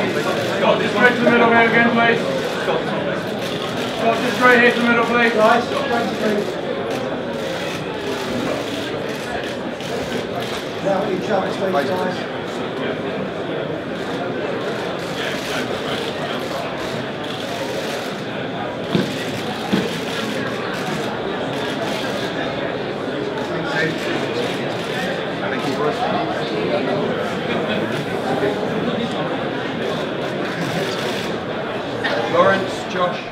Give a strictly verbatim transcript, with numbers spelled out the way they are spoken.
Scott, just straight to the middle here again, please. Scott, just straight here to the middle, please. Right, now each other, please, guys. Lawrence, Josh.